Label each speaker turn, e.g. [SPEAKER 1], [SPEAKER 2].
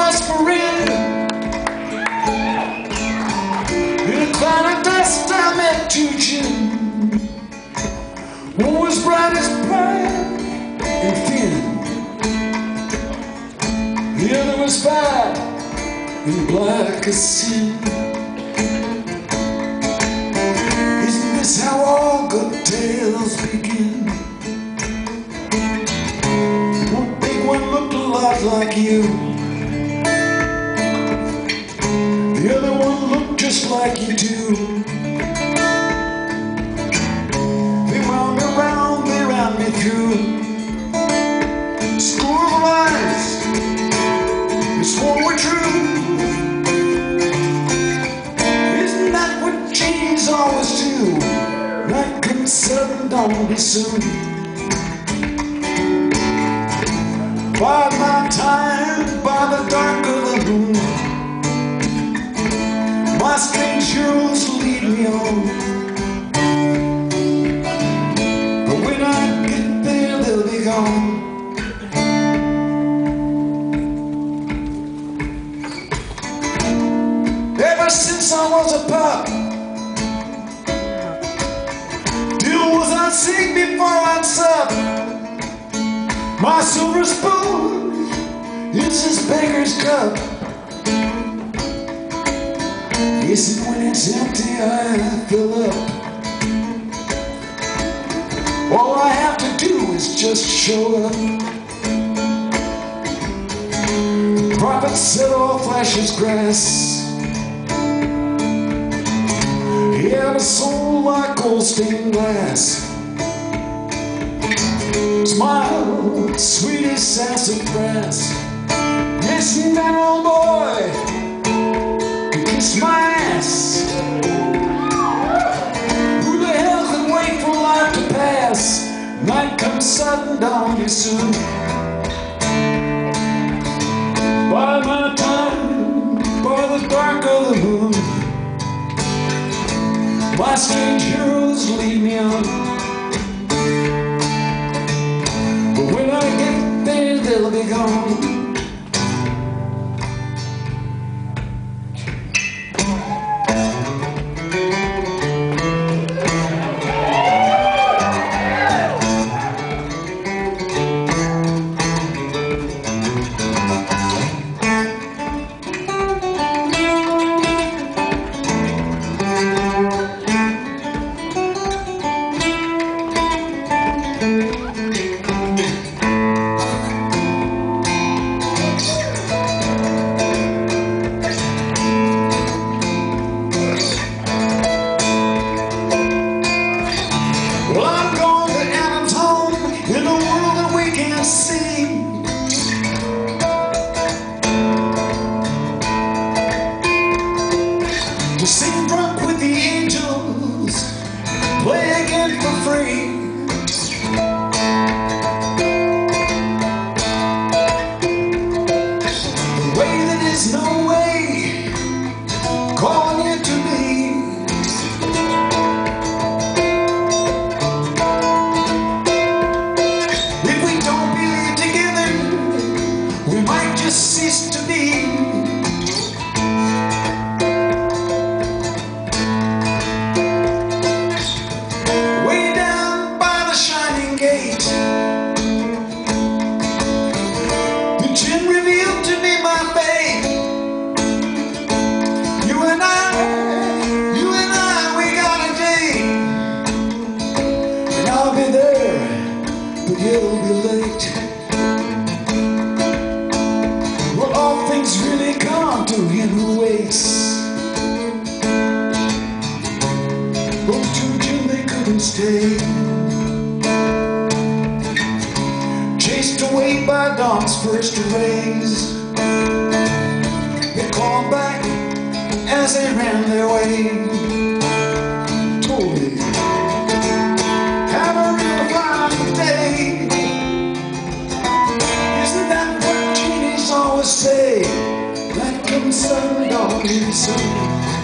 [SPEAKER 1] whispering in a cloud of dust. I met two June. One was bright as pride and thin, the other was bad and black as sin. Isn't this how all good tales begin? One big one looked a lot like you, the other one looked just like you too. They wound me round, they ran me through school of lies, they swore were true. Isn't that what genies always do? Night comes sudden, dawn be soon. By my time, by the dark of the moon, my strange heroes lead me on. But when I get there, they'll be gone. Ever since I was a pup, till was I sing before I'd sup. My silver spoon is this beggar's cup. Yes, and when it's empty, I fill up. All I have to do is just show up. The prophet said all flesh is grass. He had a soul like gold stained glass. Smile, sweet as sassafras. Yes, and that old boy can kiss my ass. Who the hell can wait for life to pass? Night comes sudden, dawn be soon. By my time, by the dark of the moon, my strange heroes lead me on. But when I get there, they'll be gone. Well, I'm going to Anatone in a world that we can't see. To sing rock with the angels, play again for free. The way that is no way, calling you to me. Cease to be. Way down by the shining gate, the gin revealed to me my fate. You and I, we got a date, and I'll be there, but you'll be late. All things really come to him who waits. Oh, to Jim they couldn't stay. Chased away by dawn's first rays, they called back as they ran their way. Told me, have a real fine day. Isn't that what genies always say? That comes sudden, dawn be soon.